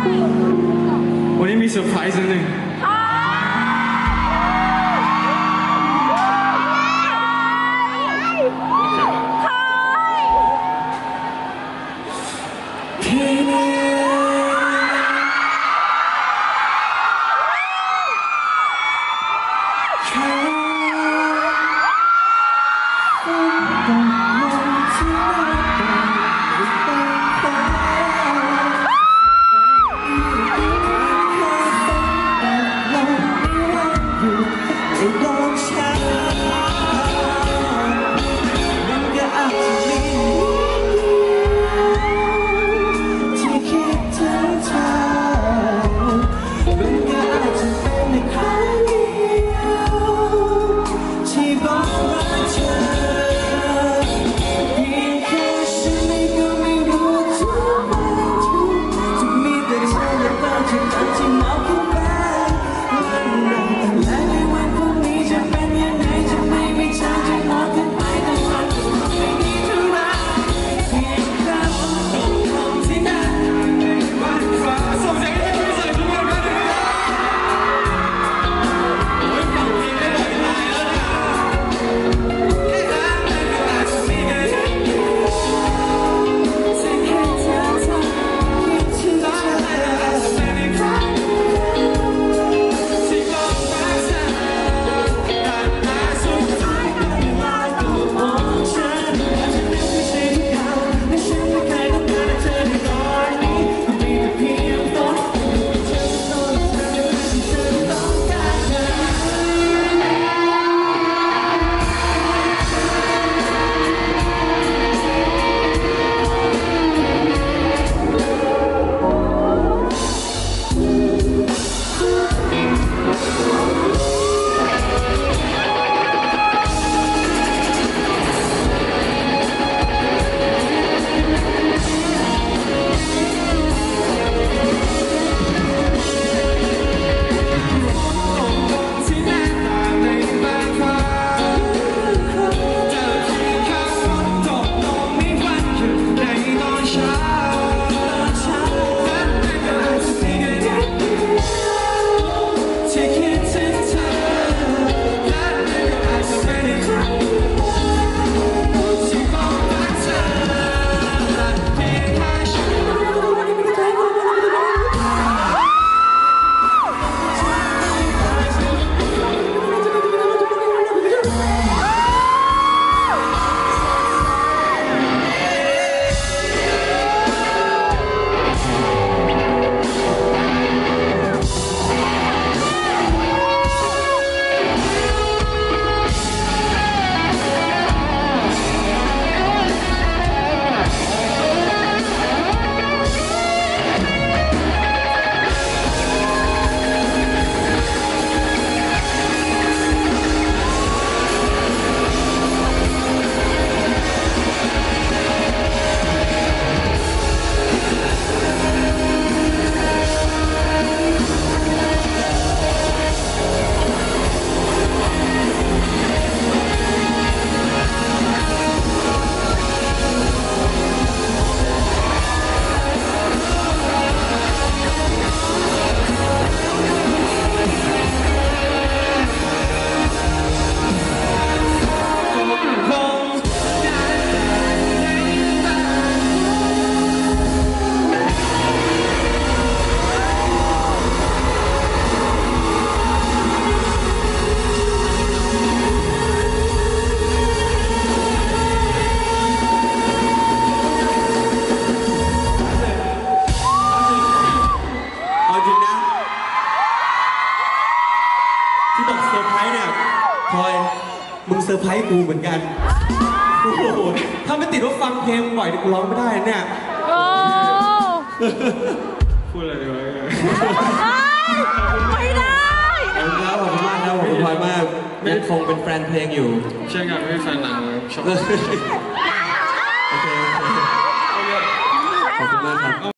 วันนี้มีเซอร์ไพรส์นิดนึงที่บอกเซอร์ไพรส์เนี่ยพลอยมึงเซอร์ไพรส์กูเหมือนกันโอ้โหถ้าไม่ติดว่าฟังเพลงบ่อยกูร้องไม่ได้เนี่ยพูดอะไรดีวะไม่ได้ขอบคุณครับขอบคุณมากครับขอบคุณพลอยมากยังคงเป็นแฟนเพลงอยู่ใช่ครับไม่เป็นแฟนหนังชอบโอเคขอบคุณมากครับ